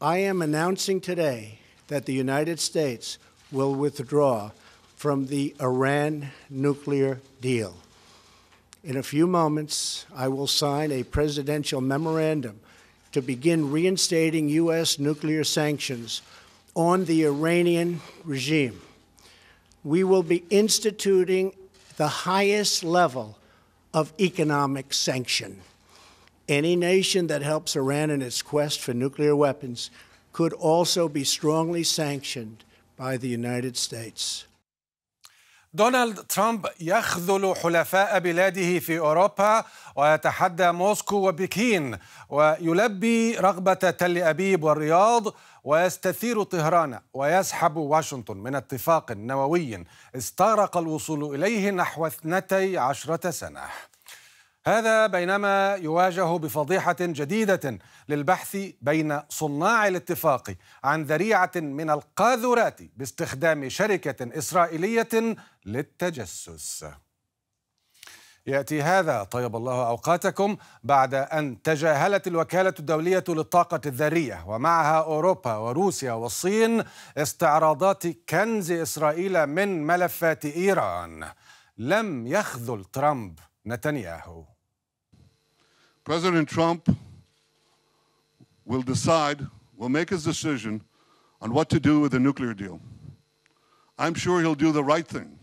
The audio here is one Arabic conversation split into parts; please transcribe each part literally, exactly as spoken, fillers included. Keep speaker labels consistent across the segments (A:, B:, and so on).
A: I am announcing today that the United States will withdraw from the Iran nuclear deal. In a few moments, I will sign a presidential memorandum to begin reinstating U S nuclear sanctions on the Iranian regime. We will be instituting the highest level of economic sanction. Any nation that helps Iran in its quest for nuclear weapons could also be strongly sanctioned by the United States.
B: دونالد ترامب يخذل حلفاء بلاده في أوروبا ويتحدى موسكو وبكين ويلبي رغبة تل أبيب والرياض ويستثير طهران ويسحب واشنطن من اتفاق نووي استغرق الوصول إليه نحو اثنتي عشرة سنة. هذا بينما يواجه بفضيحة جديدة للبحث بين صناع الاتفاق عن ذريعة من القاذورات باستخدام شركة إسرائيلية للتجسس. يأتي هذا طيب الله أوقاتكم بعد أن تجاهلت الوكالة الدولية للطاقة الذرية ومعها أوروبا وروسيا والصين استعراضات كنز إسرائيل من ملفات إيران. لم يخذل ترامب نتنياهو.
C: President Trump will decide, will make his decision on what to do with the nuclear deal. I'm sure he'll do the right thing.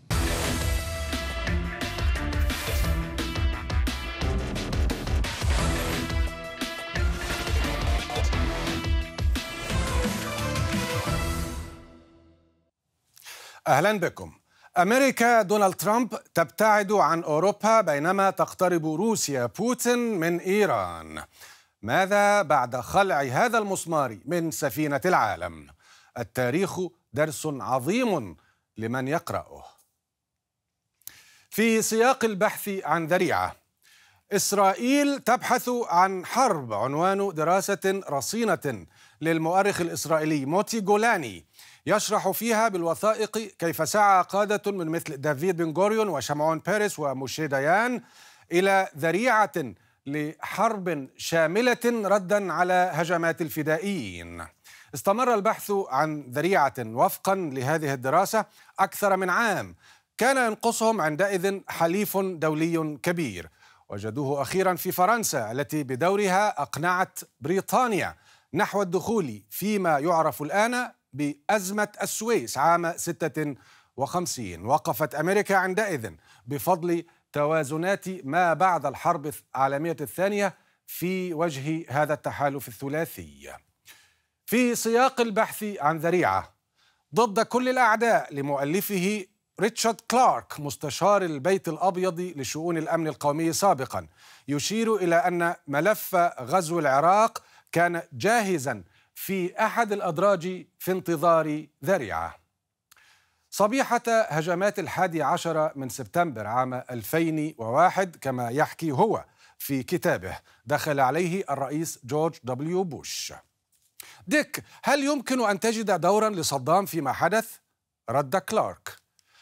B: أهلا بكم. أمريكا دونالد ترامب تبتعد عن أوروبا بينما تقترب روسيا بوتين من إيران. ماذا بعد خلع هذا المسمار من سفينة العالم؟ التاريخ درس عظيم لمن يقرأه. في سياق البحث عن ذريعة، إسرائيل تبحث عن حرب عنوان دراسة رصينة للمؤرخ الإسرائيلي موتي جولاني يشرح فيها بالوثائق كيف سعى قادة من مثل دافيد بن غوريون وشمعون بيريس وموشي ديان إلى ذريعة لحرب شاملة ردا على هجمات الفدائيين. استمر البحث عن ذريعة وفقا لهذه الدراسة أكثر من عام، كان ينقصهم عندئذ حليف دولي كبير. وجدوه أخيرا في فرنسا التي بدورها أقنعت بريطانيا نحو الدخول فيما يعرف الآن بأزمة السويس عام ستة وخمسين. وقفت أمريكا عندئذ بفضل توازنات ما بعد الحرب العالمية الثانية في وجه هذا التحالف الثلاثي. في سياق البحث عن ذريعة ضد كل الأعداء لمؤلفه ريتشارد كلارك مستشار البيت الأبيض لشؤون الأمن القومي سابقا، يشير إلى أن ملف غزو العراق كان جاهزا في أحد الأدراج في انتظار ذريعة. صبيحة هجمات الحادي عشر من سبتمبر عام ألفين وواحد كما يحكي هو في كتابه دخل عليه الرئيس جورج دبليو بوش. ديك، هل يمكن أن تجد دورا لصدام فيما حدث؟ رد كلارك: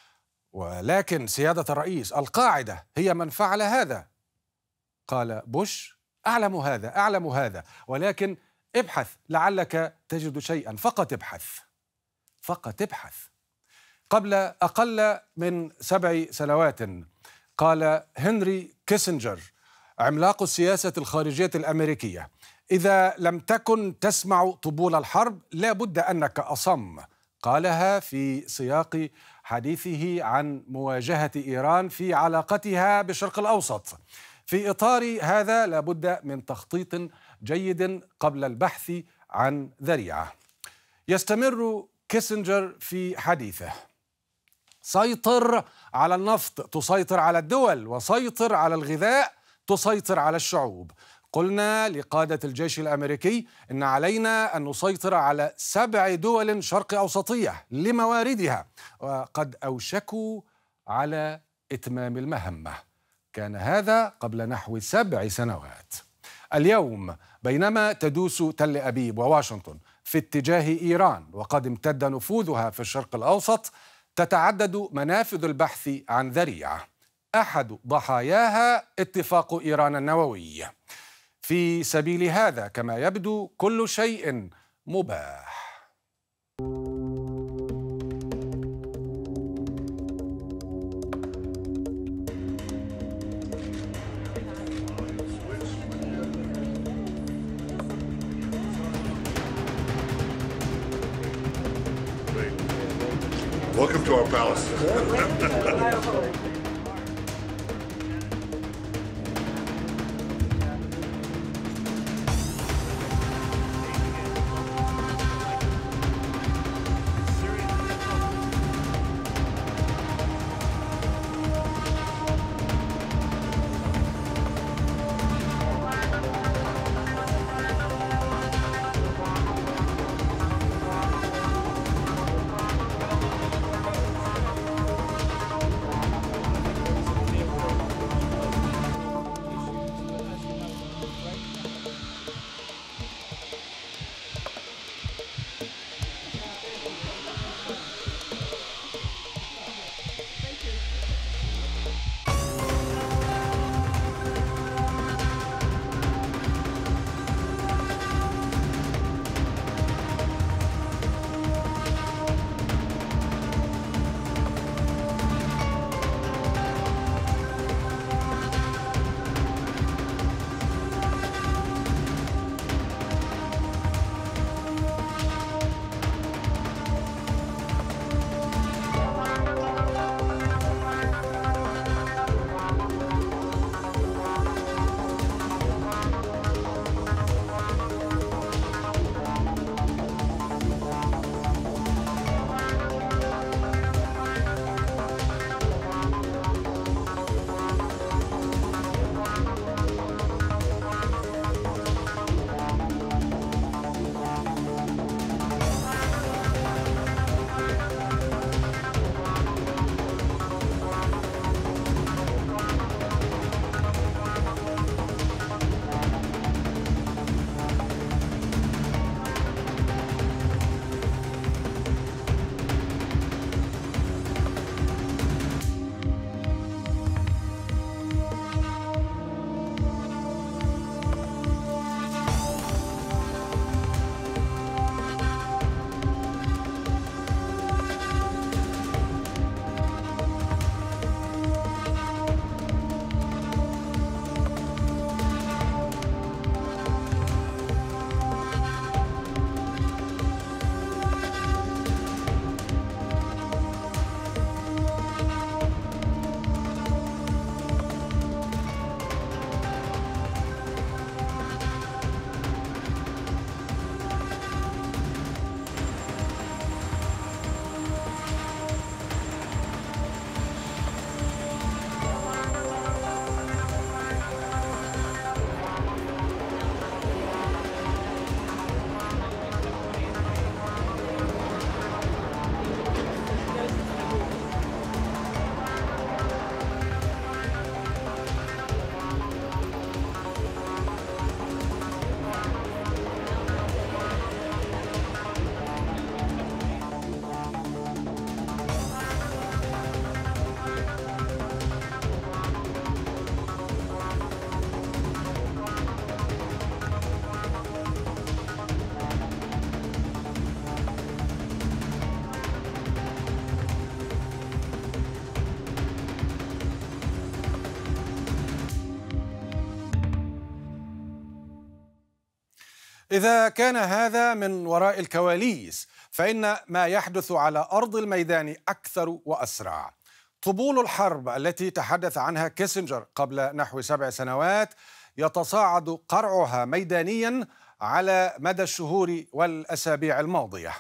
B: ولكن سيادة الرئيس، القاعدة هي من فعل هذا. قال بوش: أعلم هذا أعلم هذا ولكن ابحث لعلك تجد شيئا، فقط ابحث فقط ابحث. قبل أقل من سبع سنوات قال هنري كيسنجر عملاق السياسة الخارجية الأمريكية: إذا لم تكن تسمع طبول الحرب لا بد أنك أصم. قالها في سياق حديثه عن مواجهة إيران في علاقتها بالشرق الأوسط. في إطار هذا لا بد من تخطيط جيد قبل البحث عن ذريعة. يستمر كيسنجر في حديثه: سيطر على النفط تسيطر على الدول، وسيطر على الغذاء تسيطر على الشعوب. قلنا لقادة الجيش الأمريكي إن علينا أن نسيطر على سبع دول شرق أوسطية لمواردها، وقد أوشكوا على إتمام المهمة. كان هذا قبل نحو سبع سنوات. اليوم بينما تدوس تل أبيب وواشنطن في اتجاه إيران وقد امتد نفوذها في الشرق الأوسط، تتعدد منافذ البحث عن ذريعة أحد ضحاياها اتفاق إيران النووي. في سبيل هذا كما يبدو كل شيء مباح.
C: Welcome to our palace.
B: إذا كان هذا من وراء الكواليس، فإن ما يحدث على أرض الميدان أكثر وأسرع. طبول الحرب التي تحدث عنها كيسنجر قبل نحو سبع سنوات يتصاعد قرعها ميدانيا على مدى الشهور والأسابيع الماضية.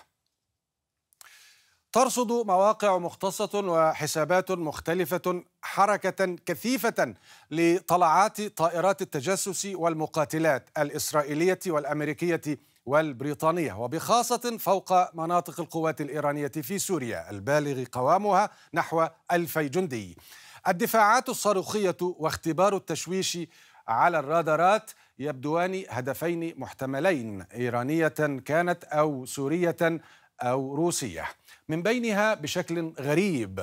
B: ترصد مواقع مختصة وحسابات مختلفة حركة كثيفة لطلعات طائرات التجسس والمقاتلات الإسرائيلية والأمريكية والبريطانية، وبخاصة فوق مناطق القوات الإيرانية في سوريا البالغ قوامها نحو ألفي جندي. الدفاعات الصاروخية واختبار التشويش على الرادارات يبدوان هدفين محتملين، إيرانية كانت أو سورية أو روسية. من بينها بشكل غريب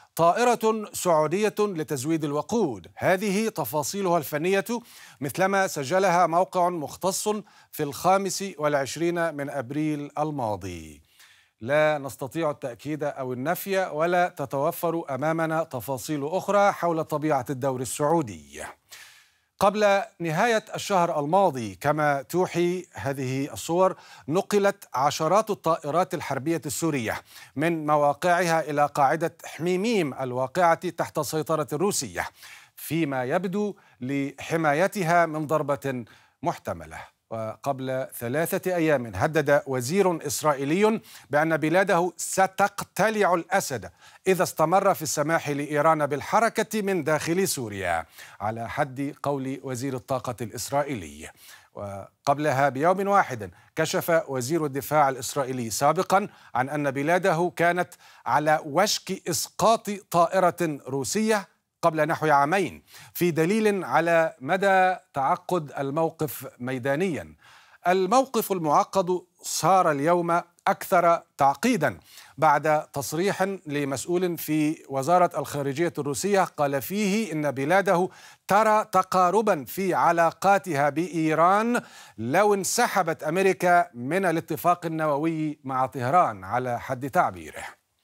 B: طائرة سعودية لتزويد الوقود. هذه تفاصيلها الفنية مثلما سجلها موقع مختص في الخامس والعشرين من أبريل الماضي. لا نستطيع التأكيد أو النفي، ولا تتوفر أمامنا تفاصيل أخرى حول طبيعة الدور السعودي. قبل نهاية الشهر الماضي كما توحي هذه الصور، نقلت عشرات الطائرات الحربية السورية من مواقعها إلى قاعدة حميميم الواقعة تحت سيطرة الروسية، فيما يبدو لحمايتها من ضربة محتملة. وقبل ثلاثة أيام هدد وزير إسرائيلي بأن بلاده ستقتلع الأسد إذا استمر في السماح لإيران بالحركة من داخل سوريا، على حد قول وزير الطاقة الإسرائيلي. وقبلها بيوم واحد كشف وزير الدفاع الإسرائيلي سابقا عن أن بلاده كانت على وشك إسقاط طائرة روسية قبل نحو عامين، في دليل على مدى تعقد الموقف ميدانيا. الموقف المعقد صار اليوم أكثر تعقيدا بعد تصريح لمسؤول في وزارة الخارجية الروسية قال فيه إن بلاده ترى تقاربا في علاقاتها بإيران لو انسحبت أمريكا من الاتفاق النووي مع طهران، على حد تعبيره.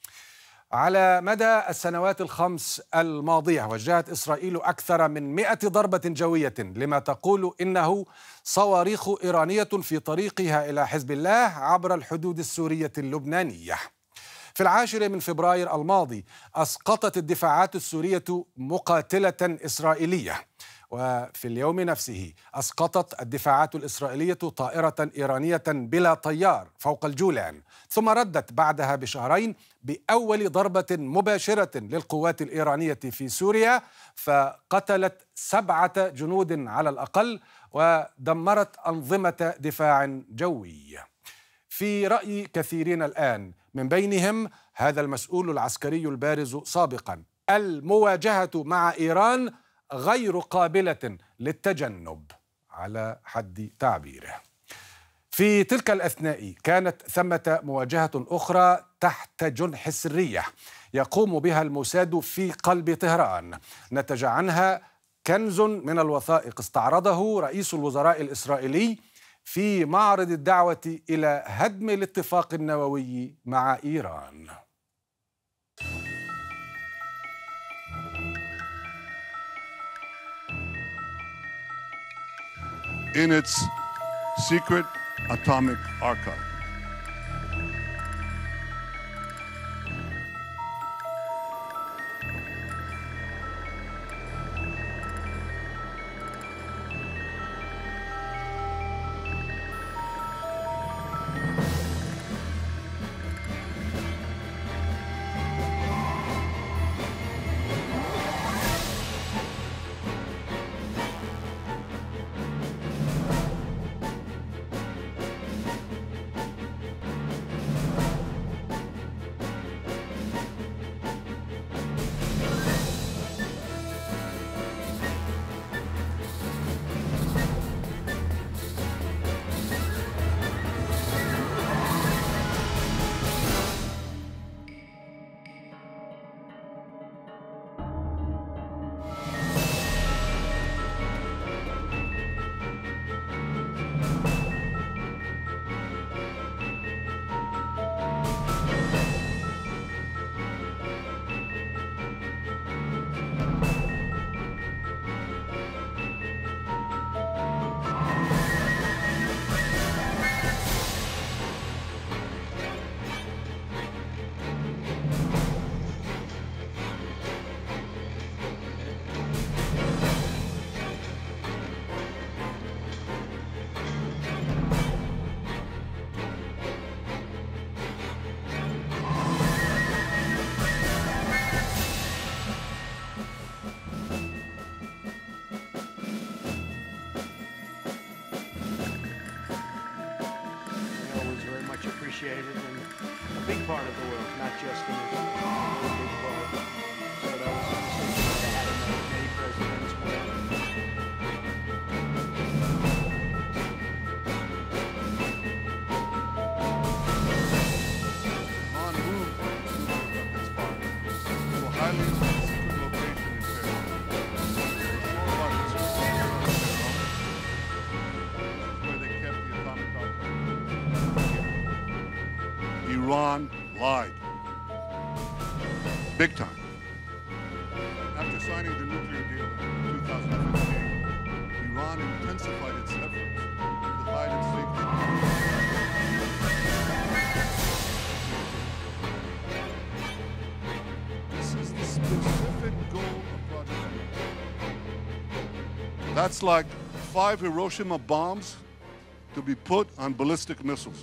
B: على مدى السنوات الخمس الماضية وجهت إسرائيل أكثر من مئة ضربة جوية لما تقول إنه صواريخ إيرانية في طريقها إلى حزب الله عبر الحدود السورية اللبنانية. في العاشر من فبراير الماضي أسقطت الدفاعات السورية مقاتلة إسرائيلية، وفي اليوم نفسه أسقطت الدفاعات الإسرائيلية طائرة إيرانية بلا طيار فوق الجولان، ثم ردت بعدها بشهرين بأول ضربة مباشرة للقوات الإيرانية في سوريا، فقتلت سبعة جنود على الأقل ودمرت أنظمة دفاع جوي. في رأي كثيرين الآن، من بينهم هذا المسؤول العسكري البارز سابقا، المواجهة مع إيران غير قابلة للتجنب، على حد تعبيره. في تلك الأثناء كانت ثمة مواجهة أخرى تحت جنح السرية يقوم بها الموساد في قلب طهران، نتج عنها كنز من الوثائق استعرضه رئيس الوزراء الإسرائيلي في معرض الدعوة إلى هدم الاتفاق النووي مع إيران.
C: In its secret atomic archive.
A: appreciated in a big part of the world, not just in a big part. So that was a distinction that I had in many presidents were.
C: On move to this part. Will highly Iran lied. Big time. After signing the nuclear deal in two thousand fifteen, Iran intensified its efforts to hide its secret. This is the specific goal of Project Eden. That's like five Hiroshima bombs to be put on ballistic missiles.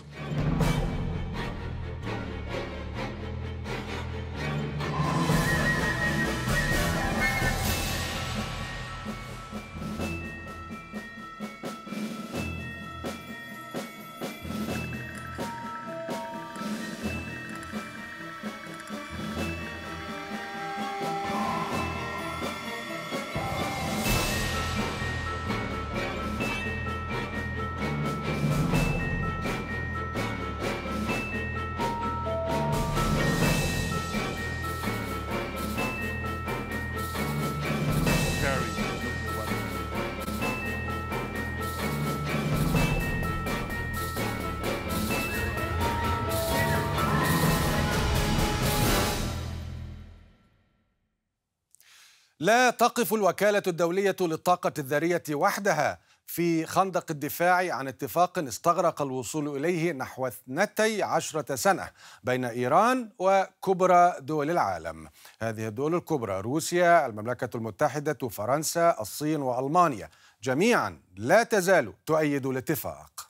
B: لا تقف الوكالة الدولية للطاقة الذرية وحدها في خندق الدفاع عن اتفاق استغرق الوصول إليه نحو اثنتي عشرة سنة بين إيران وكبرى دول العالم. هذه الدول الكبرى روسيا، المملكة المتحدة، فرنسا، الصين وألمانيا جميعا لا تزال تؤيد الاتفاق.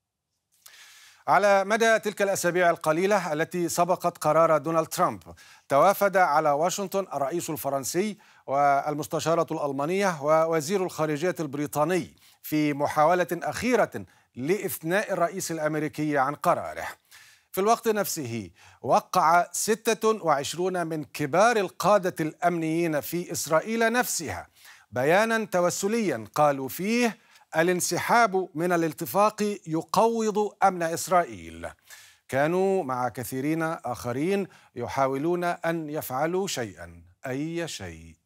B: على مدى تلك الأسابيع القليلة التي سبقت قرار دونالد ترامب، توافد على واشنطن الرئيس الفرنسي والمستشارة الألمانية ووزير الخارجية البريطاني في محاولة أخيرة لإثناء الرئيس الأمريكي عن قراره. في الوقت نفسه وقع ستة وعشرون من كبار القادة الأمنيين في إسرائيل نفسها بيانا توسليا قالوا فيه الانسحاب من الاتفاق يقوض أمن إسرائيل. كانوا مع كثيرين آخرين يحاولون أن يفعلوا شيئا، أي شيء.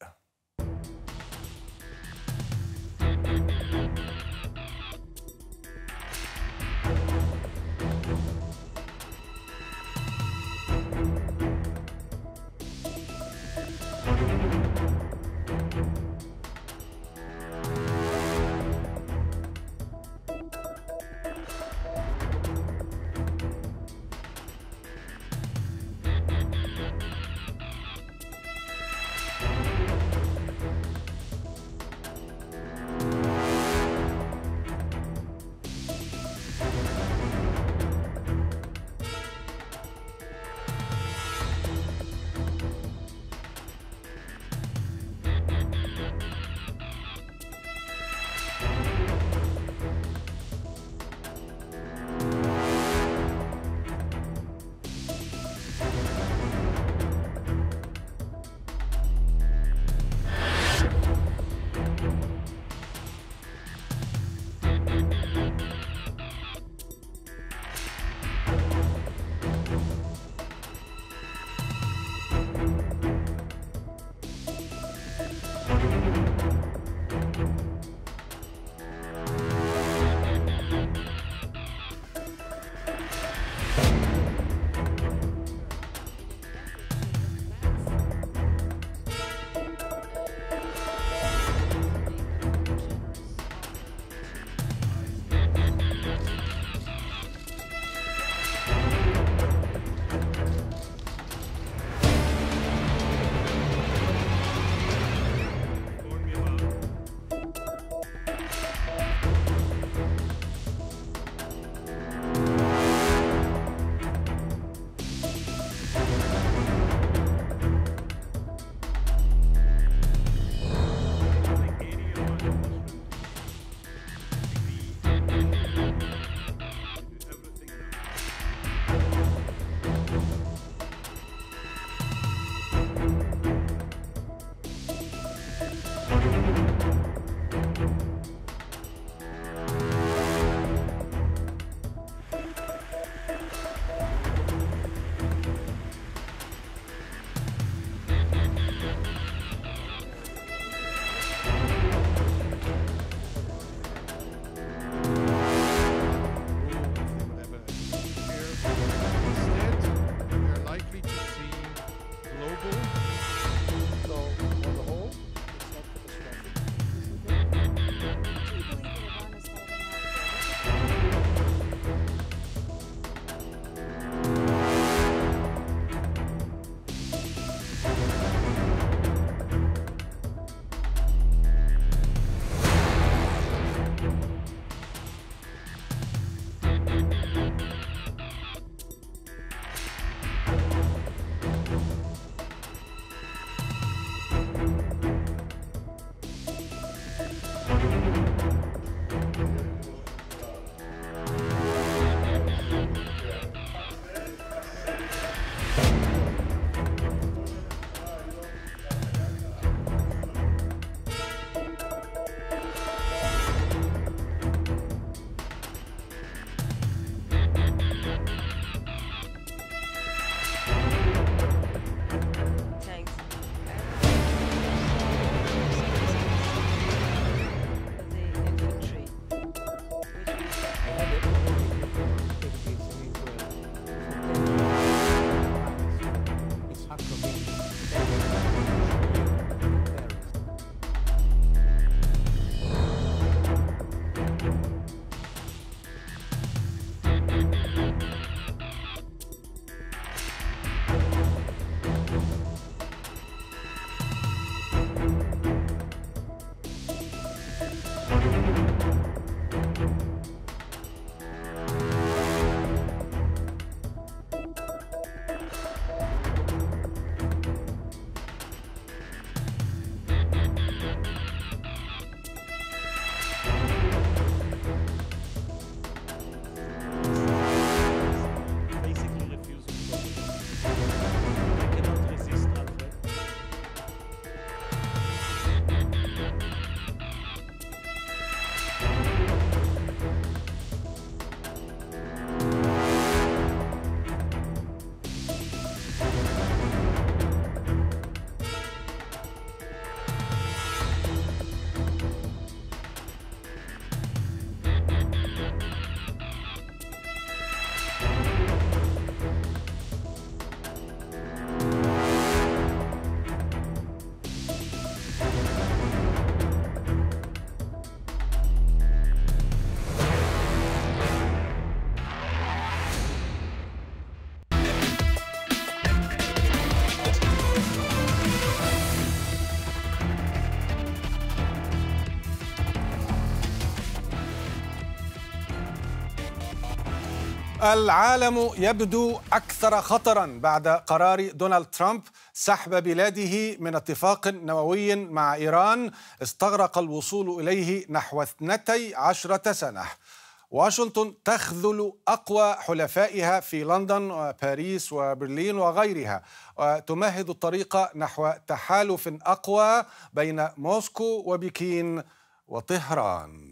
B: العالم يبدو أكثر خطراً بعد قرار دونالد ترامب سحب بلاده من اتفاق نووي مع إيران استغرق الوصول إليه نحو اثنتي عشرة سنة. واشنطن تخذل أقوى حلفائها في لندن وباريس وبرلين وغيرها، وتمهد الطريق نحو تحالف أقوى بين موسكو وبكين وطهران.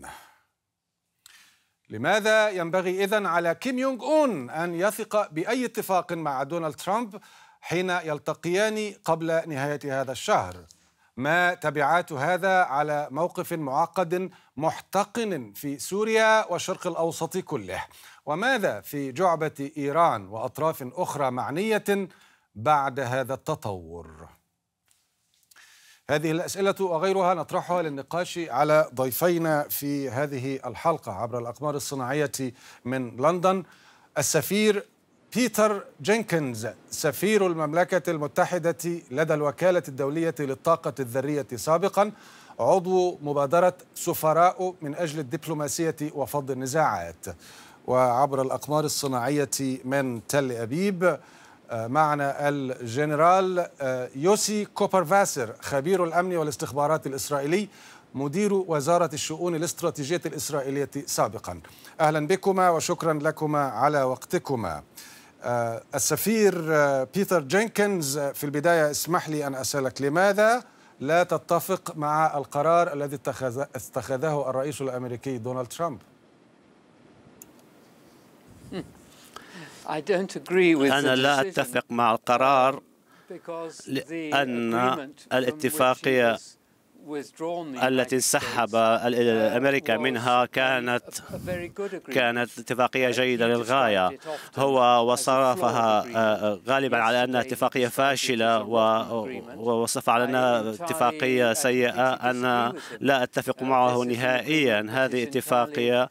B: لماذا ينبغي إذن على كيم يونغ أون أن يثق بأي اتفاق مع دونالد ترامب حين يلتقيان قبل نهاية هذا الشهر؟ ما تبعات هذا على موقف معقد محتقن في سوريا والشرق الأوسط كله؟ وماذا في جعبة إيران وأطراف أخرى معنية بعد هذا التطور؟ هذه الأسئلة وغيرها نطرحها للنقاش على ضيفينا في هذه الحلقة عبر الأقمار الصناعية من لندن: السفير بيتر جينكنز سفير المملكة المتحدة لدى الوكالة الدولية للطاقة الذرية سابقا، عضو مبادرة سفراء من أجل الدبلوماسية وفض النزاعات. وعبر الأقمار الصناعية من تل أبيب معنا الجنرال يوسي كوبرفاسر خبير الأمن والاستخبارات الإسرائيلي، مدير وزارة الشؤون الاستراتيجية الإسرائيلية سابقا. أهلا بكما وشكرا لكما على وقتكما. السفير بيتر جينكنز، في البداية اسمح لي أن أسألك، لماذا لا تتفق مع القرار الذي اتخذه الرئيس الأمريكي دونالد ترامب؟
D: أنا لا أتفق مع القرار لأن الاتفاقية التي انسحب أمريكا منها كانت كانت اتفاقية جيدة للغاية. هو وصفها غالبا على أنها اتفاقية فاشلة ووصف على أنها اتفاقية سيئة. أنا لا أتفق معه نهائيا. هذه اتفاقية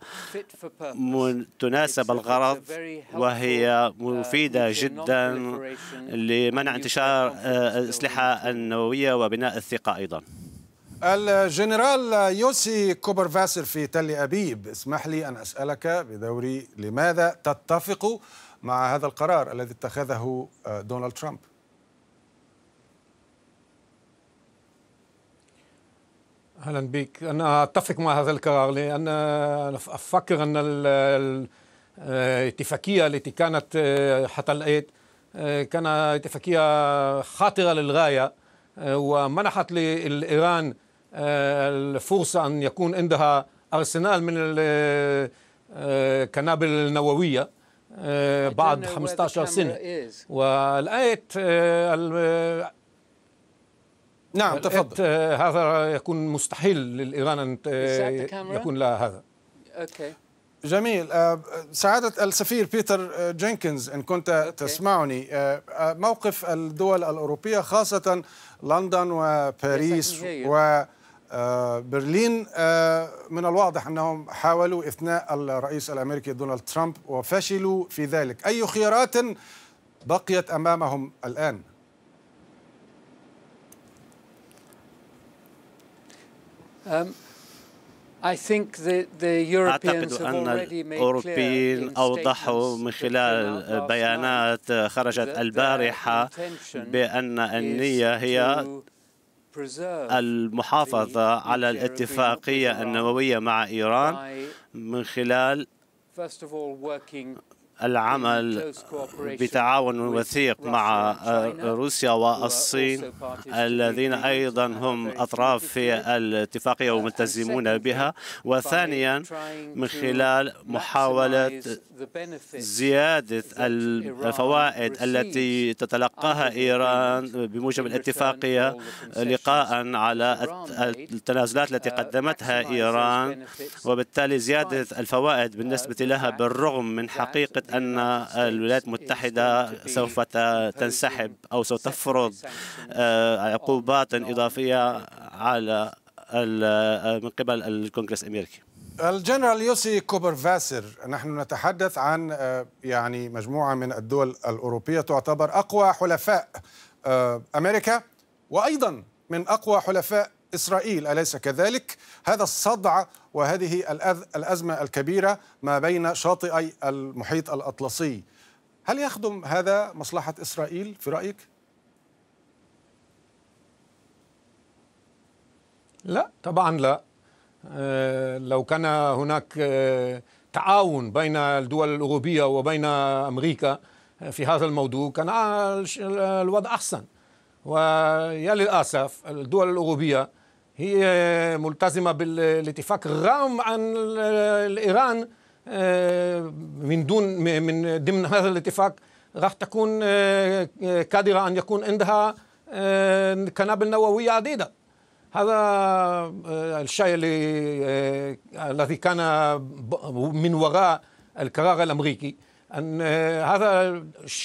D: تناسب الغرض وهي مفيدة جدا لمنع انتشار الأسلحة النووية وبناء الثقة أيضا.
B: الجنرال يوسي كوبرفاسر في تل أبيب، اسمح لي أن أسألك بدوري، لماذا تتفق مع هذا القرار الذي اتخذه دونالد ترامب؟
E: أهلا بك. أنا أتفق مع هذا القرار لأن أفكر أن الاتفاقية التي كانت حتى الآن كانت اتفاقية خاطرة للغاية، ومنحت لإيران الفرصة أن يكون عندها أرسنال من القنابل النووية بعد خمسة عشر سنة. والآن
B: نعم تفضل.
E: هذا يكون مستحيل للإيران أن يكون لها هذا.
B: جميل. سعادة السفير بيتر جينكنز، إن كنت تسمعني، موقف الدول الأوروبية خاصة لندن وباريس وبرلين من الواضح أنهم حاولوا إثناء الرئيس الأمريكي دونالد ترامب وفشلوا في ذلك. أي خيارات بقيت أمامهم الآن؟
D: أعتقد أن الأوروبيين أوضحوا من خلال بيانات خرجت البارحة بأن النية هي المحافظة على الاتفاقية النووية مع إيران من خلال العمل بتعاون وثيق مع روسيا والصين الذين أيضا هم أطراف في الاتفاقية وملتزمون بها. وثانيا من خلال محاولة زيادة الفوائد التي تتلقاها إيران بموجب الاتفاقية لقاء على التنازلات التي قدمتها إيران، وبالتالي زيادة الفوائد بالنسبة لها بالرغم من حقيقة أن الولايات المتحدة سوف تنسحب أو سوف تفرض عقوبات إضافية على من قبل الكونغرس الأمريكي.
B: الجنرال يوسي كوبرفاسر، نحن نتحدث عن يعني مجموعة من الدول الأوروبية تعتبر أقوى حلفاء أمريكا، وأيضا من أقوى حلفاء إسرائيل، أليس كذلك؟ هذا الصدع وهذه الأزمة الكبيرة ما بين شاطئي المحيط الأطلسي، هل يخدم هذا مصلحة إسرائيل في رأيك؟
E: لا طبعا لا. لو كان هناك تعاون بين الدول الأوروبية وبين أمريكا في هذا الموضوع كان الوضع أحسن. ويا للأسف الدول الأوروبية هي ملتزمة بالاتفاق رغم عن إيران من دون من ضمن هذا الاتفاق راح تكون قادرة أن يكون عندها قنابل نووية عديدة. هذا الشيء اللي الذي كان من وراء القرار الأمريكي، أن هذا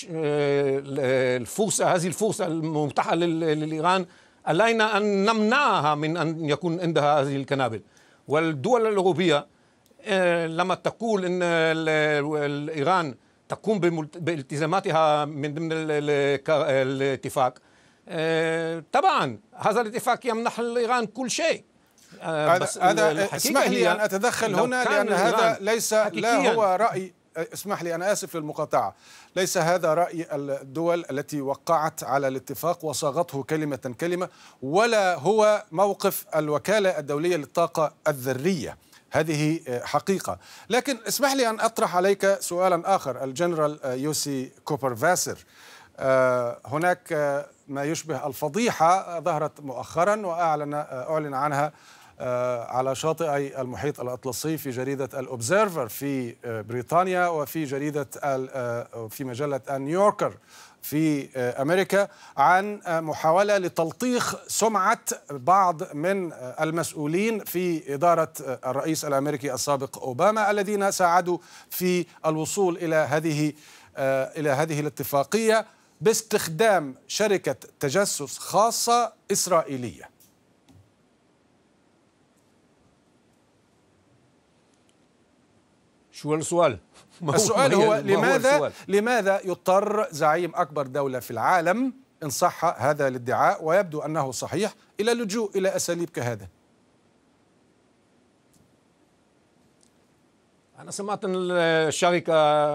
E: الفرصة هذه الفرصة المتاحة لإيران علينا أن نمنعها من أن يكون عندها هذه القنابل. والدول الأوروبية لما تقول أن إيران تقوم بالتزاماتها من ضمن الاتفاق، طبعا هذا الاتفاق يمنح إيران كل شيء.
B: بس هذا اسمح لي أن أتدخل هنا، لأن هذا ليس لا هو رأي، اسمح لي أنا آسف للمقاطعة، ليس هذا رأي الدول التي وقعت على الاتفاق وصاغته كلمة كلمة، ولا هو موقف الوكالة الدولية للطاقة الذرية، هذه حقيقة. لكن اسمح لي أن أطرح عليك سؤالا آخر. الجنرال يوسي كوبر فاسر، هناك ما يشبه الفضيحة ظهرت مؤخرا وأعلن أعلن عنها على شاطئي المحيط الأطلسي في جريدة الأوبزيرفر في بريطانيا وفي جريدة في مجلة نيويوركر في أمريكا، عن محاولة لتلطيخ سمعة بعض من المسؤولين في إدارة الرئيس الأمريكي السابق أوباما الذين ساعدوا في الوصول إلى هذه إلى هذه الاتفاقية باستخدام شركة تجسس خاصة إسرائيلية.
E: شو السؤال؟
B: السؤال هو لماذا هو لماذا يضطر زعيم أكبر دولة في العالم إن صح هذا الادعاء ويبدو أنه صحيح إلى اللجوء إلى أساليب كهذا؟
E: أنا سمعت أن الشركة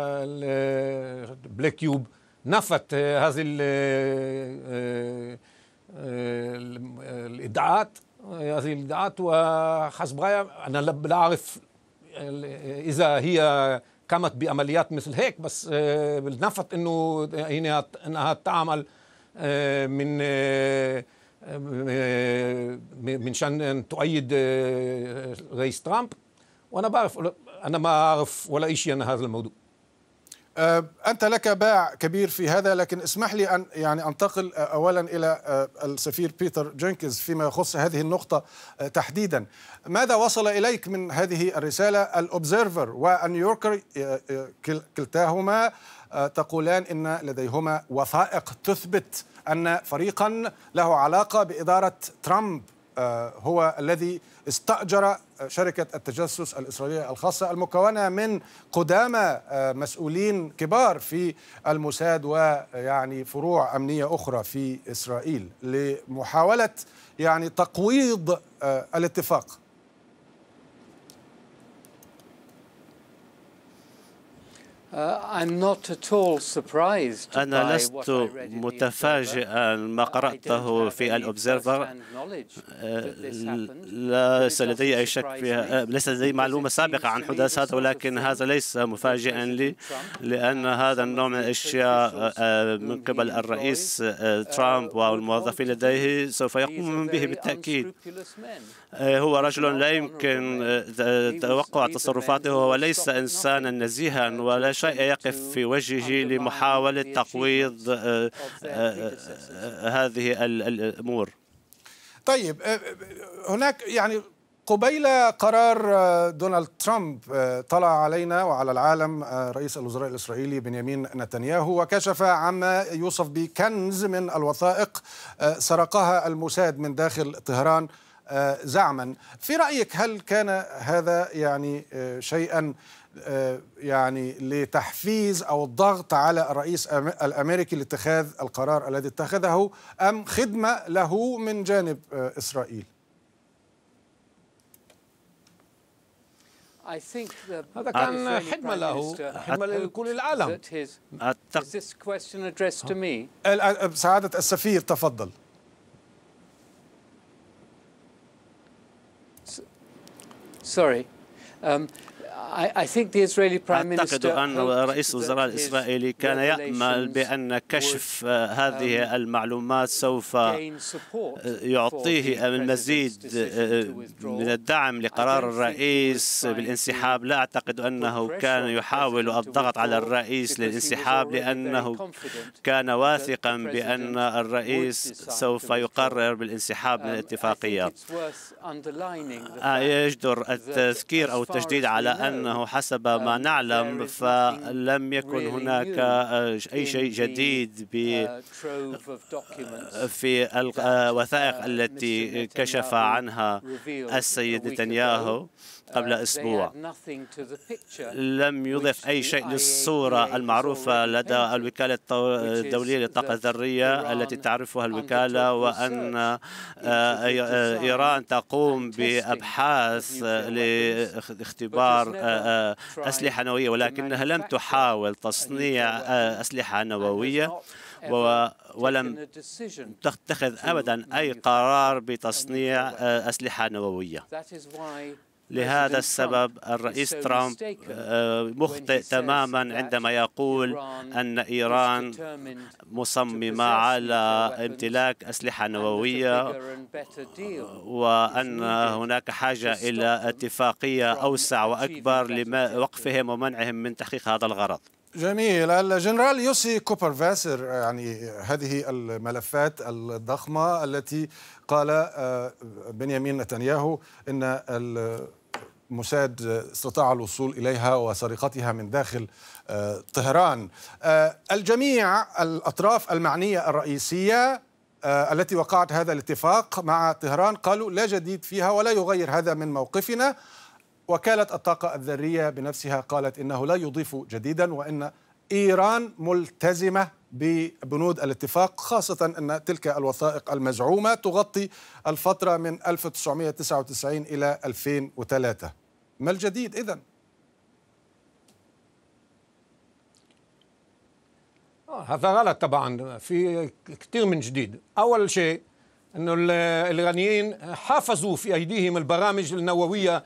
E: بلاك كيوب نفت هذه الادعاءات هذه الادعاءات وحسب رأيي أنا لا أعرف إذا هي قامت بعمليات مثل هيك، بس نفت إنه إنها تعمل من من شان أن تؤيد رئيس ترامب، وأنا بعرف أنا ما أعرف ولا شيء عن هذا الموضوع.
B: أنت لك باع كبير في هذا، لكن اسمح لي أن يعني أنتقل أولا إلى السفير بيتر جينكينز فيما يخص هذه النقطة تحديدا. ماذا وصل إليك من هذه الرسالة؟ الأوبزيرفر والنيويوركر كلتاهما تقولان إن لديهما وثائق تثبت أن فريقا له علاقة بإدارة ترامب هو الذي استأجر شركة التجسس الإسرائيلية الخاصة المكونة من قدامى مسؤولين كبار في الموساد ويعني فروع أمنية أخرى في إسرائيل لمحاولة يعني تقويض الاتفاق.
D: أنا لست متفاجئا ما قرأته في الأوبزيرفر، ليس لدي أي شك فيها، ليس لدي معلومة سابقة عن حدوث هذا، ولكن هذا ليس مفاجئا لي لأن هذا النوع من الأشياء من قبل الرئيس ترامب والموظفين لديه سوف يقوم به بالتأكيد. هو رجل لا يمكن توقع تصرفاته، هو ليس إنسانا نزيها ولا شيء يقف في وجهه لمحاولة تقويض هذه الأمور.
B: طيب، هناك يعني قبيل قرار دونالد ترامب طلع علينا وعلى العالم رئيس الوزراء الإسرائيلي بنيامين نتنياهو وكشف عما يوصف بكنز من الوثائق سرقها الموساد من داخل طهران زعما. في رأيك هل كان هذا يعني شيئا يعني لتحفيز أو الضغط على الرئيس الأمريكي لاتخاذ القرار الذي اتخذه، أم خدمة له من جانب إسرائيل؟
E: هذا كان حدمة له، حدمة لكل العالم.
B: سعادة السفير تفضل.
F: Sorry. Um,
D: أعتقد أن رئيس الوزراء الإسرائيلي كان يأمل بأن كشف هذه المعلومات سوف يعطيه المزيد من الدعم لقرار الرئيس بالانسحاب. لا أعتقد أنه كان يحاول الضغط على الرئيس للانسحاب، لأنه كان واثقا بأن الرئيس سوف يقرر بالانسحاب من الاتفاقيات. يجدر التذكير أو التشديد على أنه حسب ما نعلم فلم يكن هناك أي شيء جديد في الوثائق التي كشف عنها السيد نتنياهو قبل أسبوع. لم يضف أي شيء للصورة المعروفة لدى الوكالة الدولية للطاقة الذرية التي تعرفها الوكالة، وأن إيران تقوم بأبحاث لاختبار أسلحة نووية، ولكنها لم تحاول تصنيع أسلحة نووية ولم تتخذ أبدا أي قرار بتصنيع أسلحة نووية. لهذا السبب الرئيس ترامب مخطئ تماما عندما يقول أن إيران مصممة على امتلاك أسلحة نووية وأن هناك حاجة إلى اتفاقية أوسع وأكبر لوقفهم ومنعهم من تحقيق هذا الغرض.
B: جميل. الجنرال يوسي كوبر فاسر، يعني هذه الملفات الضخمة التي قال بنيامين نتنياهو إن الموساد استطاع الوصول إليها وسرقتها من داخل طهران. الجميع الأطراف المعنية الرئيسية التي وقعت هذا الاتفاق مع طهران قالوا لا جديد فيها ولا يغير هذا من موقفنا. وكالة الطاقة الذرية بنفسها قالت إنه لا يضيف جديدا، وإن إيران ملتزمة ببنود الاتفاق، خاصة أن تلك الوثائق المزعومة تغطي الفترة من ألف وتسعمئة وتسعة وتسعين إلى ألفين وثلاثة. ما الجديد إذن؟
E: هذا غلط طبعا، في كثير من جديد. أول شيء أنه الإيرانيين حافظوا في أيديهم البرامج النووية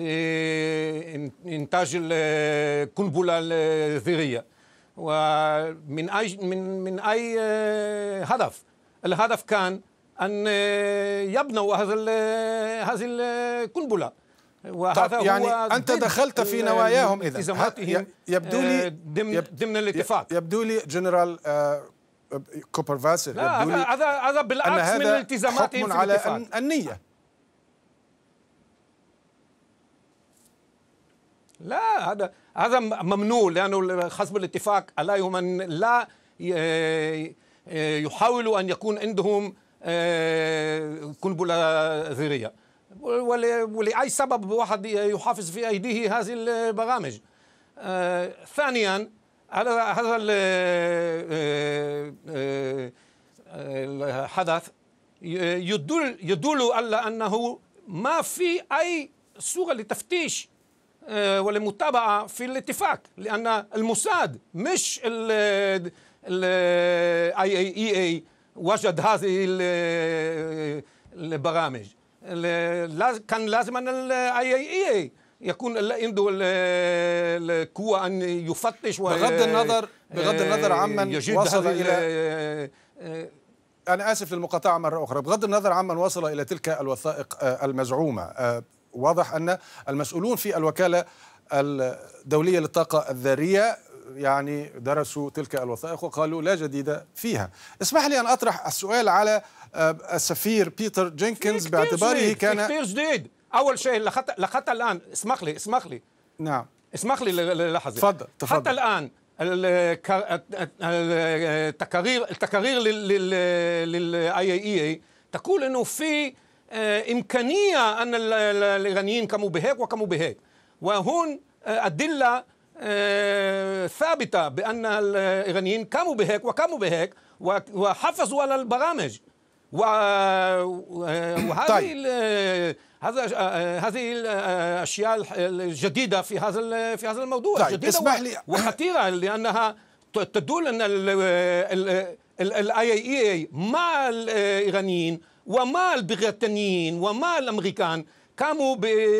E: لإنتاج القنبلة الذرية، ومن أي من من أي هدف؟ الهدف كان أن يبنوا هذا هذه القنبلة،
B: وهذا يعني هو أنت دخلت في نواياهم إذا يبدو لي
E: ضمن ضمن الاتفاق.
B: يبدو لي جنرال كوبر فاسر،
E: لا هذا هذا بالعكس من الالتزاماتهم في
B: على
E: الاتفاق.
B: النية.
E: لا هذا هذا ممنوع، لأنه حسب الاتفاق عليهم أن لا يحاولوا أن يكون عندهم قنبلة ذرية، ولأي سبب واحد يحافظ في أيديه هذه البرامج. ثانيا هذا الحدث يدل يدل على أنه ما في أي صورة لتفتيش ولمتابعة في الاتفاق، لأن الموساد مش ال آي إي إي وجد هذه البرامج. كان لازم أن ال آي إي إي يكون عنده القوة أن يفتش.
B: بغض النظر بغض النظر عمن وصل إلى أنا آسف للمقاطعة مرة أخرى، بغض النظر عمن وصل إلى تلك الوثائق المزعومة، واضح أن المسؤولون في الوكالة الدولية للطاقة الذرية يعني درسوا تلك الوثائق وقالوا لا جديد فيها. اسمح لي أن أطرح السؤال على السفير بيتر جينكنز باعتباره كان
E: كثير جديد. أول شيء لحتى لحتى الآن اسمح لي اسمح لي
B: نعم
E: اسمح لي للحظة.
B: تفضل تفضل.
E: حتى الآن التقارير التقارير للاي اي اي تقول انه في امكانيه ان الايرانيين قاموا بهيك وقاموا بهيك، وهون ادله ثابته بان الايرانيين قاموا بهيك وقاموا بهيك وحافظوا على البرامج. وهذه طيب. هذا هذه الاشياء الجديده في هذا في هذا الموضوع
B: طيب.
E: جديده
B: اسمح لي
E: وخطيره، لانها تدل ان الاي اي اي مع الايرانيين ومع البريطانيين ومع الامريكان قاموا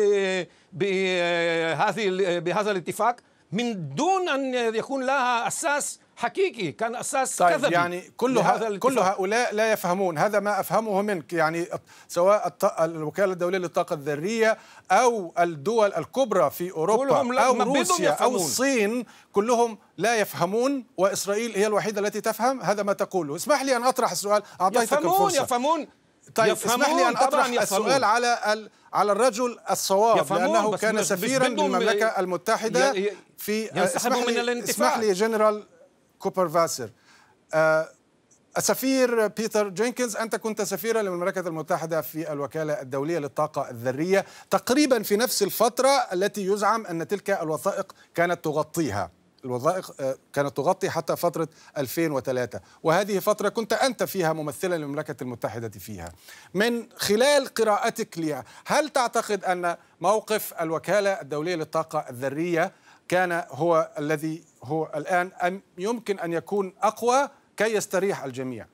E: بهذه بهذا الاتفاق من دون ان يكون لها اساس حقيقي، كان اساس
B: طيب
E: كذبي.
B: يعني كل كل هؤلاء لا يفهمون، هذا ما افهمه منك، يعني سواء الوكاله الدوليه للطاقه الذريه او الدول الكبرى في اوروبا او روسيا او الصين، كلهم لا يفهمون واسرائيل هي الوحيده التي تفهم. هذا ما تقوله. اسمح لي ان اطرح السؤال، اعطيتك
E: يفهمون
B: الفرصه.
E: يفهمون
B: طيب اسمح لي ان اطرح السؤال على على الرجل الصواب، لانه كان سفيرا للمملكه المتحده في
E: اسمح لي,
B: اسمح لي جنرال كوبر فاسر. آه السفير بيتر جينكنز، أنت كنت سفيرا للمملكة المتحدة في الوكالة الدولية للطاقة الذرية تقريبا في نفس الفترة التي يزعم أن تلك الوثائق كانت تغطيها. الوثائق آه كانت تغطي حتى فترة ألفين وثلاثة، وهذه فترة كنت أنت فيها ممثلا للمملكة المتحدة فيها. من خلال قراءتك لي، هل تعتقد أن موقف الوكالة الدولية للطاقة الذرية كان هو الذي هو الآن، أم يمكن أن يكون أقوى كي يستريح الجميع؟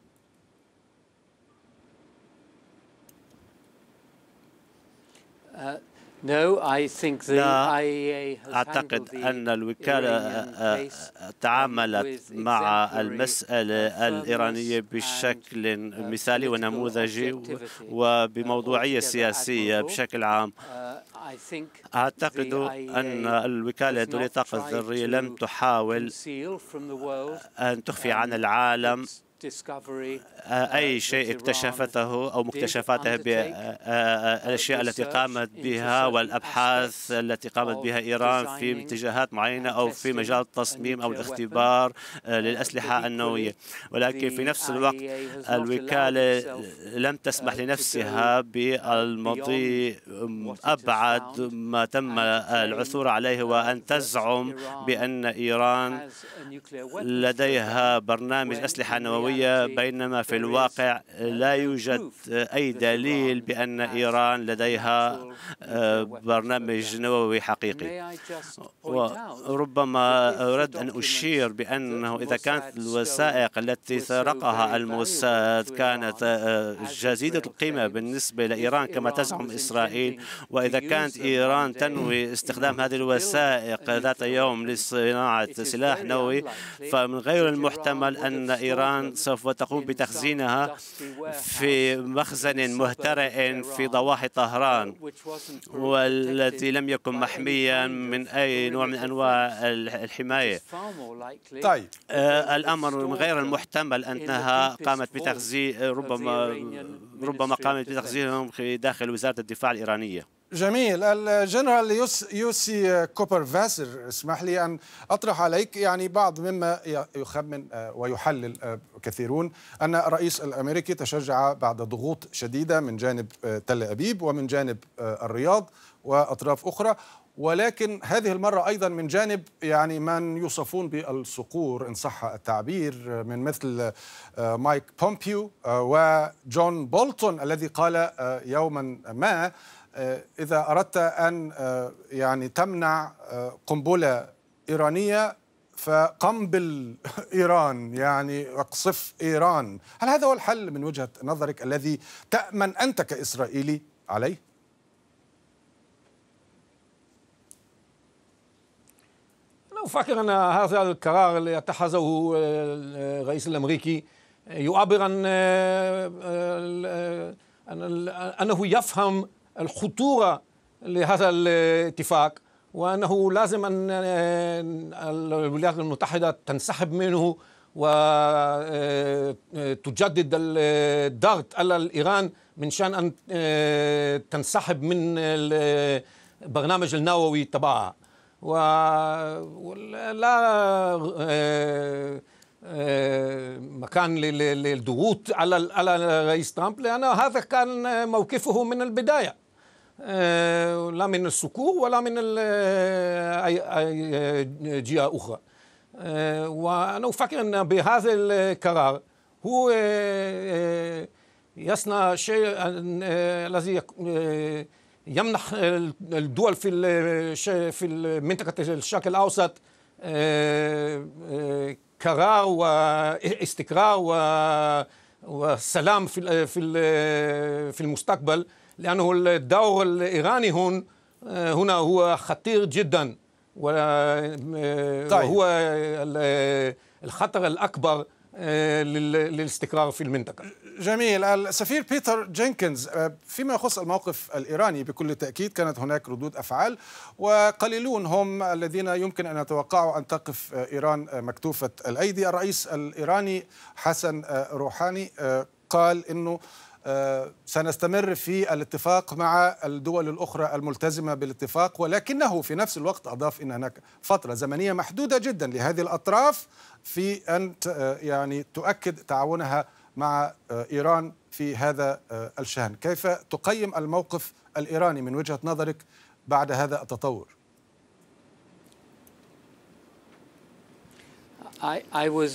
D: لا أعتقد أن الوكالة تعاملت مع المسألة الإيرانية بشكل مثالي ونموذجي وبموضوعية سياسية بشكل عام. أعتقد أن الوكالة الدولية للطاقة الذرية لم تحاول أن تخفي عن العالم أي شيء اكتشفته أو مكتشفاتها بالأشياء التي قامت بها والأبحاث التي قامت بها إيران في اتجاهات معينة أو في مجال التصميم أو الاختبار للأسلحة النووية. ولكن في نفس الوقت الوكالة لم تسمح لنفسها بالمضي أبعد ما تم العثور عليه، وأن تزعم بأن إيران لديها برنامج أسلحة نووية، بينما في الواقع لا يوجد أي دليل بأن إيران لديها برنامج نووي حقيقي. وربما أريد أن أشير بأنه إذا كانت الوثائق التي سرقها الموساد كانت جديدة القيمة بالنسبة لإيران كما تزعم إسرائيل، وإذا كانت إيران تنوي استخدام هذه الوثائق ذات يوم لصناعة سلاح نووي، فمن غير المحتمل أن إيران سوف تقوم بتخزينها في مخزن مهترئ في ضواحي طهران، والتي لم يكن محميا من أي نوع من أنواع الحماية.
B: طيب
D: آه الأمر من غير المحتمل أنها قامت بتخزين ربما ربما قامت بتخزينهم في داخل وزارة الدفاع الإيرانية.
B: جميل. الجنرال يوسي كوبر فاسر، اسمح لي أن أطرح عليك يعني بعض مما يخمن ويحلل كثيرون أن الرئيس الأمريكي تشجع بعد ضغوط شديدة من جانب تل أبيب ومن جانب الرياض وأطراف أخرى، ولكن هذه المرة أيضا من جانب يعني من يوصفون بالصقور إن صح التعبير، من مثل مايك بومبيو وجون بولتون الذي قال يوما ما إذا أردت أن يعني تمنع قنبلة إيرانية فقنبل إيران، يعني اقصف إيران. هل هذا هو الحل من وجهة نظرك الذي تأمن أنت كإسرائيلي عليه؟
E: أنا أفكر أن هذا القرار اللي اتخذه الرئيس الأمريكي يعبر عن أنه يفهم الخطورة لهذا الاتفاق، وأنه لازم أن الولايات المتحدة تنسحب منه وتجدد الضغط على إيران من شأن أن تنسحب من البرنامج النووي تبعها، ولا مكان للضغوط على على الرئيس ترامب، لأن هذا كان موقفه من البداية، لا من الصقور ولا من أي جهة أخرى. وأنا أفكر أن بهذا القرار هو يصنع شيء الذي يمنح الدول في في منطقة الشرق الأوسط قرار واستقرار وسلام في في في المستقبل، لأنه الدور الإيراني هون هنا هو خطير جدا، وهو الخطر الأكبر للاستقرار في المنطقة.
B: جميل. السفير بيتر جينكينز، فيما يخص الموقف الإيراني بكل تأكيد كانت هناك ردود أفعال، وقليلون هم الذين يمكن أن يتوقعوا أن تقف إيران مكتوفة الأيدي. الرئيس الإيراني حسن روحاني قال إنه سنستمر في الاتفاق مع الدول الأخرى الملتزمة بالاتفاق، ولكنه في نفس الوقت أضاف أن هناك فترة زمنية محدودة جدا لهذه الأطراف في أن يعني تؤكد تعاونها مع إيران في هذا الشأن. كيف تقيم الموقف الإيراني من وجهة نظرك بعد هذا التطور؟
F: I, I was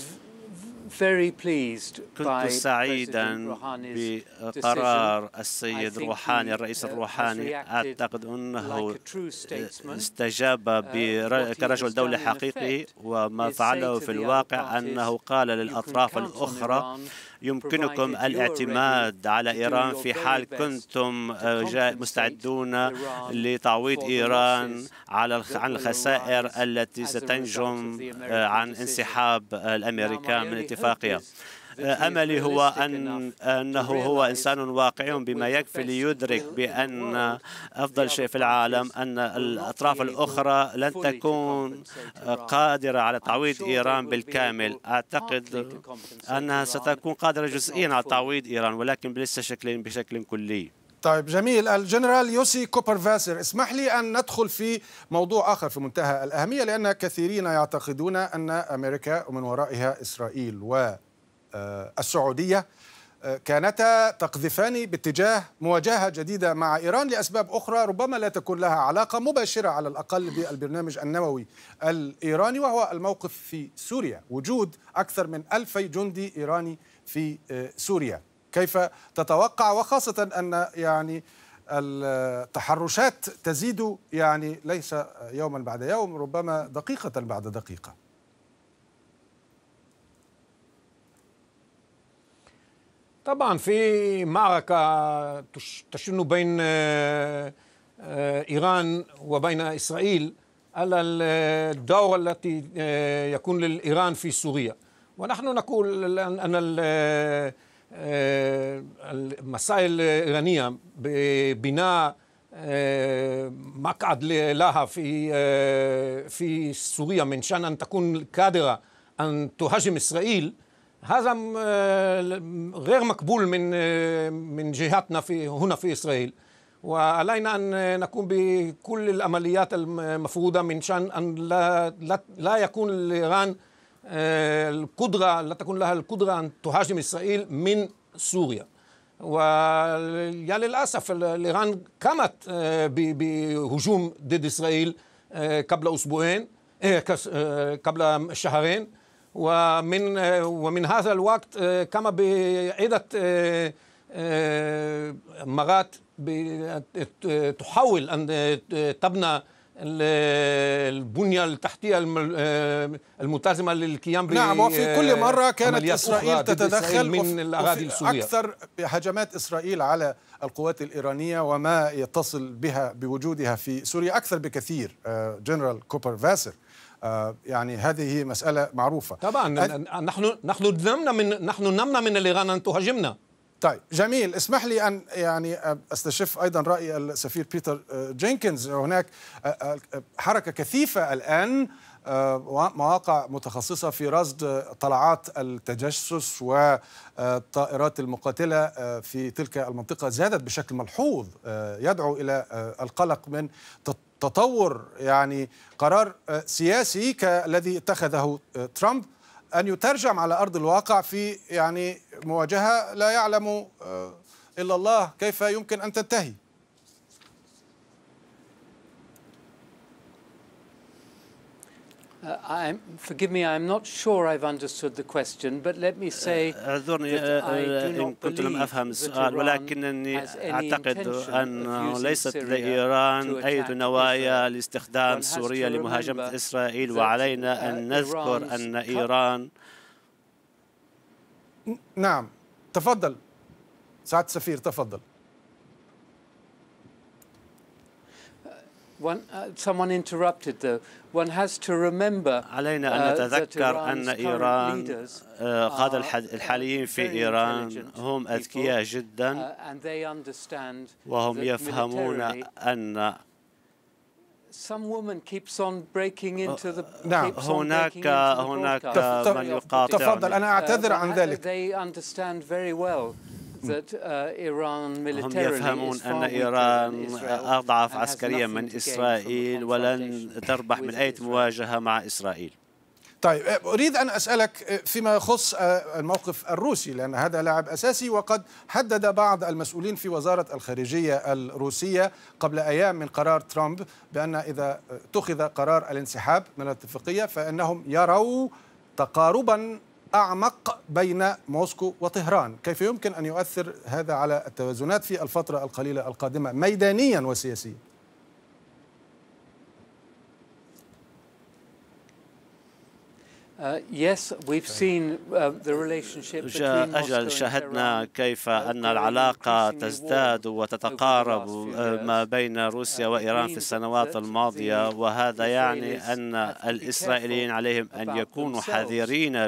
D: كنت سعيدا بقرار السيد روحاني الرئيس الروحاني. أعتقد أنه استجاب كرجل دولة حقيقي، وما فعله في الواقع أنه قال للأطراف الأخرى يمكنكم الاعتماد على إيران في حال كنتم مستعدون لتعويض إيران على عن الخسائر التي ستنجم عن انسحاب الأمريكان من الاتفاقية. أملي هو أن أنه هو إنسان واقعي بما يكفي ليدرك بأن أفضل شيء في العالم أن الأطراف الأخرى لن تكون قادرة على تعويض إيران بالكامل. أعتقد أنها ستكون قادرة جزئيا على تعويض إيران، ولكن ليس شكل بشكل كلي.
B: طيب جميل. الجنرال يوسي كوبر فاسر، اسمح لي أن ندخل في موضوع آخر في منتهى الأهمية، لأن كثيرين يعتقدون أن أمريكا ومن ورائها إسرائيل و السعودية كانتا تقذفان باتجاه مواجهة جديدة مع إيران لأسباب أخرى ربما لا تكون لها علاقة مباشرة على الأقل بالبرنامج النووي الإيراني، وهو الموقف في سوريا، وجود أكثر من ألفي جندي إيراني في سوريا. كيف تتوقع، وخاصة أن يعني التحرشات تزيد يعني ليس يوما بعد يوم، ربما دقيقة بعد دقيقة؟
E: طبعا في معركة تشن بين إيران وبين إسرائيل على الدور التي يكون لإيران في سوريا، ونحن نقول أن المسائل الإيرانية ببناء مقعد لها في في سوريا من شأن أن تكون قادرة أن تهاجم إسرائيل، هذا غير مقبول من من جهتنا في هنا في إسرائيل، وعلينا أن نقوم بكل العمليات المفروضة من شأن أن لا لا, لا يكون لإيران القدرة لا تكون لها القدرة أن تهاجم إسرائيل من سوريا. ويا للأسف إيران قامت بهجوم ضد إسرائيل قبل أسبوعين قبل شهرين، ومن ومن هذا الوقت قام بعدة مرات تحاول أن تبنى البنية التحتية الملتزمة للقيام ب
B: نعم، وفي كل مرة كانت إسرائيل تتدخل
E: من الأراضي السورية.
B: أكثر هجمات إسرائيل على القوات الإيرانية وما يتصل بها بوجودها في سوريا أكثر بكثير. جنرال كوبر فاسر، يعني هذه مسألة معروفة.
E: طبعا نحن نحن نمنع من نحن نمنع من الإيران أن تهاجمنا.
B: طيب جميل. اسمح لي أن يعني أستشف أيضا رأي السفير بيتر جينكينز. هناك حركة كثيفة الآن، مواقع متخصصة في رصد طلعات التجسس والطائرات المقاتلة في تلك المنطقة زادت بشكل ملحوظ، يدعو إلى القلق من تطور يعني قرار سياسي كالذي اتخذه ترامب أن يترجم على أرض الواقع في يعني مواجهة لا يعلم إلا الله كيف يمكن أن تنتهي.
F: I'm, forgive me, I'm not sure I've understood the question, but let me say
D: اعذرني إن كنت لم أفهم السؤال، ولكنني أعتقد أنه ليست لإيران أي نوايا لاستخدام سوريا لمهاجمة إسرائيل، وعلينا أن نذكر أن إيران.
B: نعم، تفضل سعادة السفير، تفضل.
F: One, uh, someone interrupted though. One has to remember
D: علينا أن نتذكر أن إيران قادة الحاليين في إيران هم أذكياء جدا، وهم يفهمون أن
F: نعم
D: هناك هناك من يقاطع.
B: تفضل، أنا أعتذر عن ذلك.
D: هم يفهمون أن إيران أضعف عسكريا من إسرائيل ولن تربح من أي مواجهة مع إسرائيل.
B: طيب، أريد أن أسألك فيما يخص الموقف الروسي، لأن هذا لاعب أساسي، وقد حدد بعض المسؤولين في وزارة الخارجية الروسية قبل أيام من قرار ترامب بأن إذا اتخذ قرار الانسحاب من الاتفاقية فإنهم يروا تقاربا أعمق بين موسكو وطهران. كيف يمكن أن يؤثر هذا على التوازنات في الفترة القليلة القادمة ميدانيا وسياسيا؟
D: أجل شاهدنا كيف أن العلاقة تزداد وتتقارب ما بين روسيا وإيران في السنوات الماضية، وهذا يعني أن الإسرائيليين عليهم أن يكونوا حذرين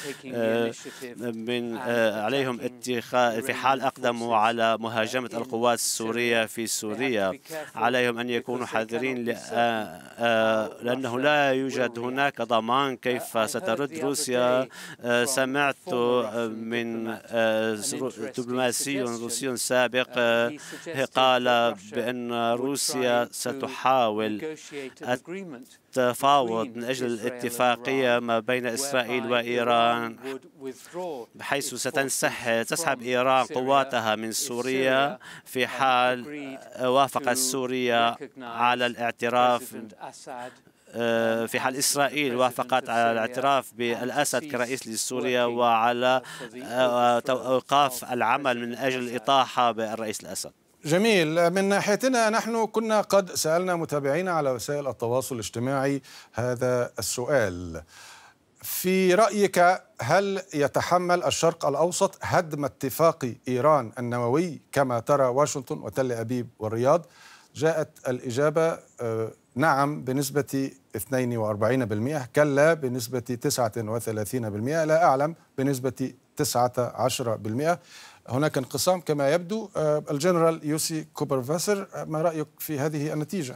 D: من عليهم اتخاذ في حال أقدموا على مهاجمة القوات السورية في سوريا، عليهم أن يكونوا حذرين لأنه لا يوجد هناك ضمان كيف سترد روسيا. سمعت من دبلوماسي روسي سابق قال بأن روسيا ستحاول التفاوض من أجل الاتفاقية ما بين إسرائيل وإيران، بحيث ستنسحب تسحب إيران قواتها من سوريا في حال وافقت سوريا على الاعتراف، في حال إسرائيل وافقت على الاعتراف بالأسد كرئيس لسوريا وعلى إيقاف العمل من أجل الإطاحة بالرئيس الأسد.
B: جميل. من ناحيتنا نحن كنا قد سألنا متابعينا على وسائل التواصل الاجتماعي هذا السؤال: في رأيك هل يتحمل الشرق الأوسط هدم اتفاق إيران النووي كما ترى واشنطن وتل أبيب والرياض؟ جاءت الإجابة نعم بنسبة اثنين وأربعين بالمئة، كلا بنسبة تسعة وثلاثين بالمئة، لا أعلم بنسبة تسعة عشر بالمئة. هناك انقسام كما يبدو. الجنرال يوسي كوبرفاسر، ما رأيك في هذه النتيجة؟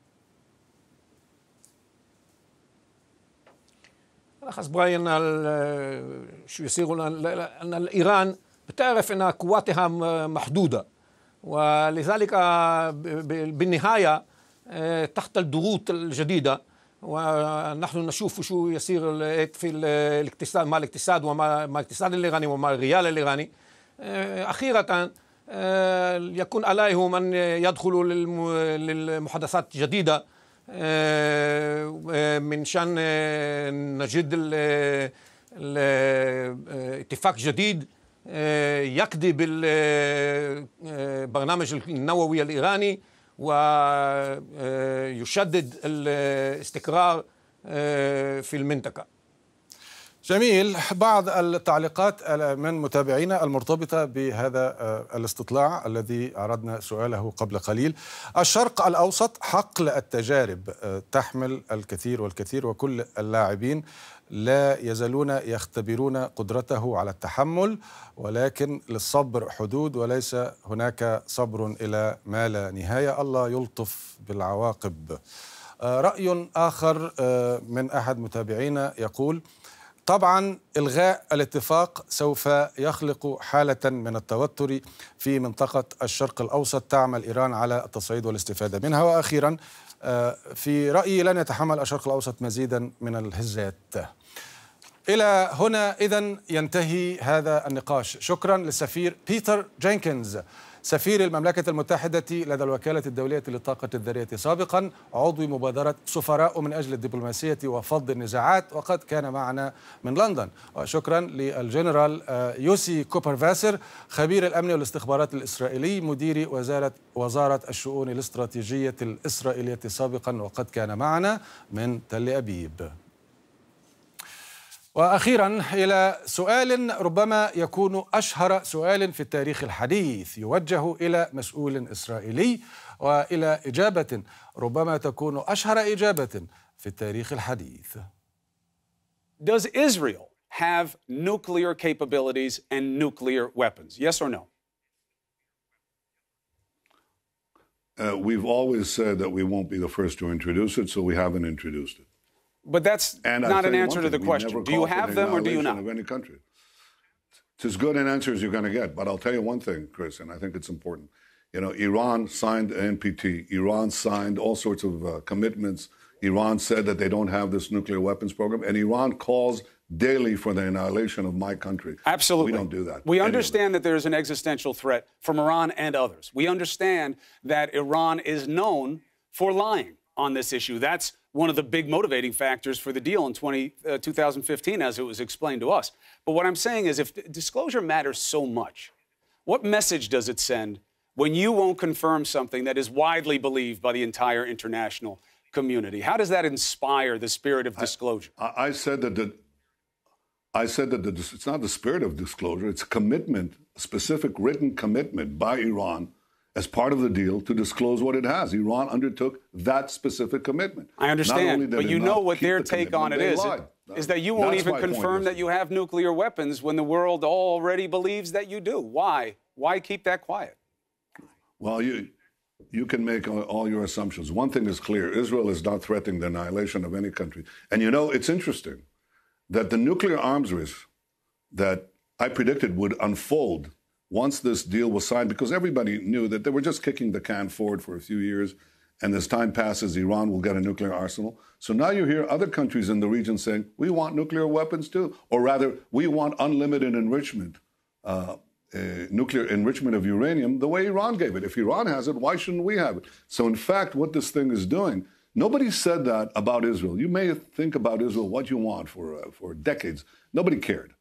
E: أخذ برأيي أن شو يصير أن إيران بتعرف أن قواتها محدودة، ولذلك بالنهاية تحت الضغوط الجديدة، ونحن نشوف شو يصير في الاقتصاد مع الاقتصاد ومع الاقتصاد الإيراني ومع الريال الإيراني. أخيرا يكون عليهم أن يدخلوا للمحادثات جديدة من شان نجد الاتفاق جديد يقضي بالبرنامج النووي الإيراني ويشدد الاستقرار في المنطقة.
B: جميل. بعض التعليقات من متابعينا المرتبطة بهذا الاستطلاع الذي عرضنا سؤاله قبل قليل: الشرق الأوسط حقل التجارب تحمل الكثير والكثير، وكل اللاعبين لا يزالون يختبرون قدرته على التحمل، ولكن للصبر حدود وليس هناك صبر إلى ما لا نهاية، الله يلطف بالعواقب. رأي آخر من أحد متابعينا يقول: طبعا إلغاء الاتفاق سوف يخلق حالة من التوتر في منطقة الشرق الأوسط تعمل إيران على التصعيد والاستفادة منها. وأخيرا في رأيي لن يتحمل الشرق الأوسط مزيدا من الهزات. إلى هنا إذن ينتهي هذا النقاش. شكرا للسفير بيتر جينكينز، سفير المملكة المتحدة لدى الوكالة الدولية للطاقة الذرية سابقا، عضو مبادرة سفراء من أجل الدبلوماسية وفض النزاعات، وقد كان معنا من لندن. وشكرا للجنرال يوسي كوبر فاسر، خبير الأمن والاستخبارات الإسرائيلي، مدير وزارة وزارة الشؤون الاستراتيجية الإسرائيلية سابقا، وقد كان معنا من تل أبيب. وأخيرا إلى سؤال ربما يكون أشهر سؤال في التاريخ الحديث، يوجه إلى مسؤول إسرائيلي، وإلى إجابة ربما تكون أشهر إجابة في التاريخ الحديث.
G: Does Israel have nuclear capabilities and nuclear weapons? Yes or no?
C: Uh, we've always said that we won't be the first to introduce it, so we haven't introduced it.
G: But that's
C: and
G: not an answer to the
C: thing,
G: question. Do you have them or do you not?
C: Of any country. It's as good an answer as you're going to get. But I'll tell you one thing, Chris, and I think it's important. You know, Iran signed N P T. Iran signed all sorts of uh, commitments. Iran said that they don't have this nuclear weapons program. And Iran calls daily for the annihilation of my country.
G: Absolutely.
C: We don't do that.
G: We understand that there is an existential threat from Iran and others. We understand that Iran is known for lying on this issue. That's one of the big motivating factors for the deal in twenty, uh, two thousand fifteen, as it was explained to us. But what I'm saying is, if disclosure matters so much, what message does it send when you won't confirm something that is widely believed by the entire international community? How does that inspire the spirit of disclosure?
C: I, I said that the, I said that the, it's not the spirit of disclosure, it's a commitment, a specific written commitment by Iran as part of the deal to disclose what it has. Iran undertook that specific commitment.
G: I understand, but you know what their take on it is, is that you won't even confirm that you have nuclear weapons when the world already believes that you do. Why? Why keep that quiet?
C: Well, you you can make all your assumptions. One thing is clear. Israel is not threatening the annihilation of any country. And you know, it's interesting that the nuclear arms race that I predicted would unfold once this deal was signed, because everybody knew that they were just kicking the can forward for a few years, and as time passes, Iran will get a nuclear arsenal. So now you hear other countries in the region saying, we want nuclear weapons too, or rather, we want unlimited enrichment, uh, uh, nuclear enrichment of uranium, the way Iran gave it. If Iran has it, why shouldn't we have it? So in fact, what this thing is doing, nobody said that about Israel. You may think about Israel what you want for, uh, for decades. Nobody cared.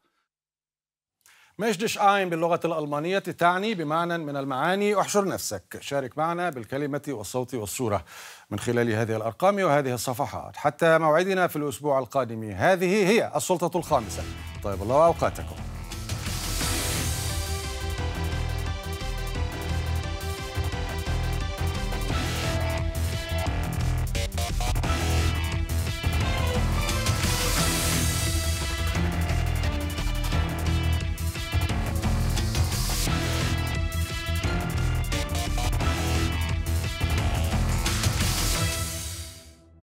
B: مجدش آين باللغة الألمانية تعني بمعنى من المعاني احشر نفسك. شارك معنا بالكلمة والصوت والصورة من خلال هذه الأرقام وهذه الصفحات. حتى موعدنا في الأسبوع القادم. هذه هي السلطة الخامسة. طيب الله أوقاتكم.